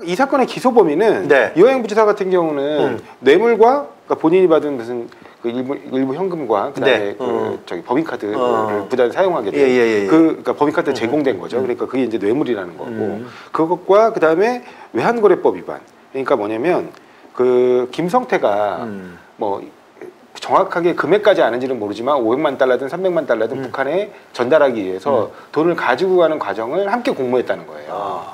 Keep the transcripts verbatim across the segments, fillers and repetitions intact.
이 사건의 기소 범위는 네. 이화영 부지사 같은 경우는 음. 뇌물과 그러니까 본인이 받은 무슨 그 일부, 일부 현금과 그다음에 네. 그 음. 저기 법인카드를 어. 부단 사용하게 된 예, 예, 예, 예. 그 그러니까 법인카드 제공된 거죠. 음. 그러니까 그게 이제 뇌물이라는 거고 음. 그것과 그다음에 외환거래법 위반. 그러니까 뭐냐면 그 김성태가 음. 뭐 정확하게 금액까지 아는지는 모르지만 오백만 달러든 삼백만 달러든 음. 북한에 전달하기 위해서 음. 돈을 가지고 가는 과정을 함께 공모했다는 거예요.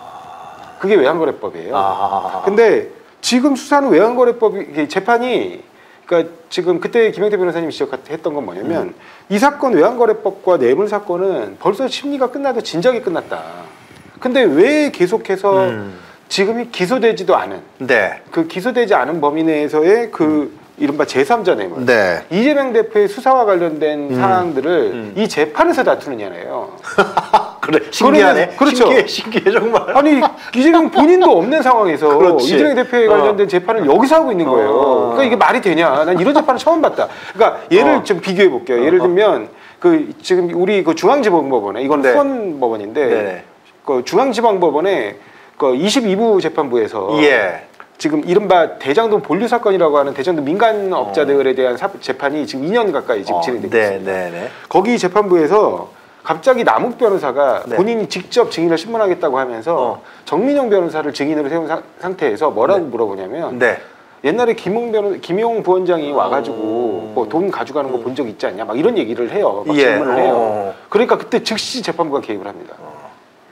아. 그게 외환거래법이에요. 아. 근데 지금 수사는 외환거래법이 이게 재판이 그러니까 지금 그때 김영태 변호사님이 지적했던 건 뭐냐면 음. 이 사건 외환거래법과 뇌물 사건은 벌써 심리가 끝나도 진작에 끝났다. 근데 왜 계속해서 음. 지금이 기소되지도 않은 네. 그 기소되지 않은 범위 내에서의 그 음. 이른바 제삼자 뇌물 네. 이재명 대표의 수사와 관련된 음. 사항들을 음. 이 재판에서 다투느냐래요. 그래 신기하네. 그렇죠. 신기해, 신기해 정말. 아니 이재명 본인도 없는 상황에서 그렇지. 이재명 대표에 관련된 어. 재판을 여기서 하고 있는 거예요. 어. 그러니까 이게 말이 되냐? 난 이런 재판을 처음 봤다. 그러니까 예를 어. 좀 비교해 볼게요. 어. 예를 들면 그 지금 우리 그 중앙지방법원에 이건 네. 수원법원인데 네네. 그 중앙지방법원에 그 이십이 부 재판부에서 예. 지금 이른바 대장동 본류 사건이라고 하는 대장동 민간업자들에 대한 사, 재판이 지금 이 년 가까이 지금 어. 진행되고 네, 있습니다. 네, 네. 거기 재판부에서 갑자기 남욱 변호사가 네. 본인이 직접 증인을 신문하겠다고 하면서 어. 정민영 변호사를 증인으로 세운 사, 상태에서 뭐라고 네. 물어보냐면 네. 옛날에 김용 변호 김용 부원장이 어. 와가지고 뭐 돈 가져가는 거 본 적 있지 않냐 막 이런 얘기를 해요. 막 예. 질문을 해요. 어. 그러니까 그때 즉시 재판부가 개입을 합니다. 어.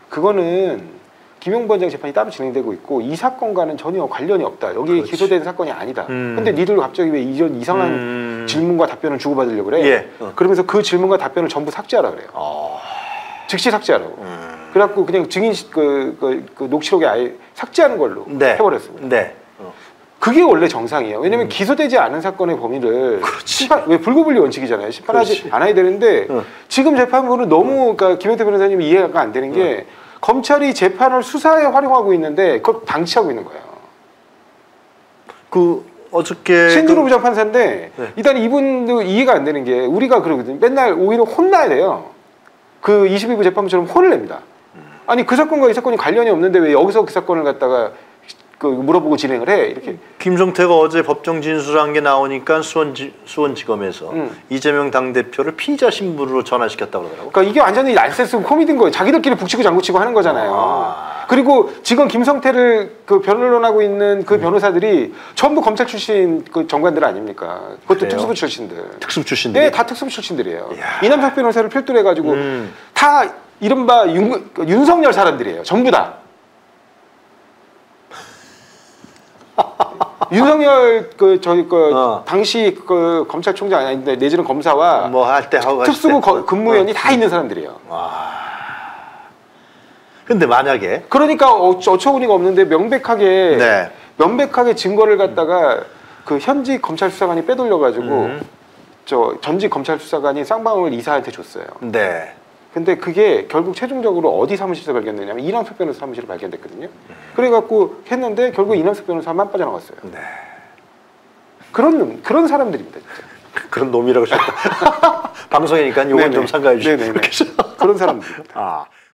그거는 김용 부원장 재판이 따로 진행되고 있고 이 사건과는 전혀 관련이 없다. 여기 그렇지. 기소된 사건이 아니다. 음. 근데 니들 갑자기 왜 이런 이상한 음. 질문과 답변을 주고받으려고 그래? 예. 어. 그러면서 그 질문과 답변을 전부 삭제하라 그래요. 어. 즉시 삭제하라고. 음. 그래갖고 그냥 증인 시- 그, 그, 그 녹취록에 아예 삭제하는 걸로 네. 해버렸습니다. 네. 어. 그게 원래 정상이에요. 왜냐면 음. 기소되지 않은 사건의 범위를 그렇지. 심판, 왜 불구분리 원칙이잖아요. 심판하지 그렇지. 않아야 되는데 어. 지금 재판부는 너무 그러니까 김영태 변호사님이 이해가 안 되는 게 검찰이 재판을 수사에 활용하고 있는데 그걸 방치하고 있는 거예요. 그 어저께 신준호 그... 부장판사인데 네. 일단 이분도 이해가 안 되는 게 우리가 그러거든요. 맨날 오히려 혼나야 돼요. 그 이십이 부 재판부처럼 혼을 냅니다. 아니 그 사건과 이 사건이 관련이 없는데 왜 여기서 그 사건을 갖다가 그 물어보고 진행을 해 이렇게. 김성태가 어제 법정 진술한 게 나오니까 수원지, 수원지검에서 음. 이재명 당대표를 피의자 신분으로 전환시켰다고 그러더라고. 그러니까 이게 완전히 란세스 코미디인 거예요. 자기들끼리 북치고 장구치고 하는 거잖아요. 아. 그리고 지금 김성태를 그 변론하고 있는 그 변호사들이 전부 검찰 출신 그 정관들 아닙니까? 그것도 그래요? 특수부 출신들. 특수부 출신들이? 네, 다 특수부 출신들이에요. 이야. 이남석 변호사를 필두로 해가지고 음. 다 이른바 윤, 그 윤석열 사람들이에요. 전부 다. 윤석열 그 저희 그 어. 당시 그 검찰총장 아닌데 내지는 검사와 뭐 할 때 하고 특수부 갔을 때. 거- 근무원이 어. 다 있는 사람들이에요. 와. 근데 만약에 그러니까 어- 어처구니가 없는데 명백하게 네. 명백하게 증거를 갖다가 그 현직 검찰 수사관이 빼돌려가지고 음. 저 전직 검찰 수사관이 쌍방울 이사한테 줬어요. 네. 근데 그게 결국 최종적으로 어디 사무실에서 발견됐냐면 이남석 변호사 사무실에 발견됐거든요. 그래갖고 했는데 결국 이남석 변호사만 빠져나갔어요. 네. 그런 놈, 그런 사람들입니다. 진짜. 그런 놈이라고 싶다. 방송이니까 요건 네네. 좀 삼가해 주시고. 네네네. 그런 사람들. 아.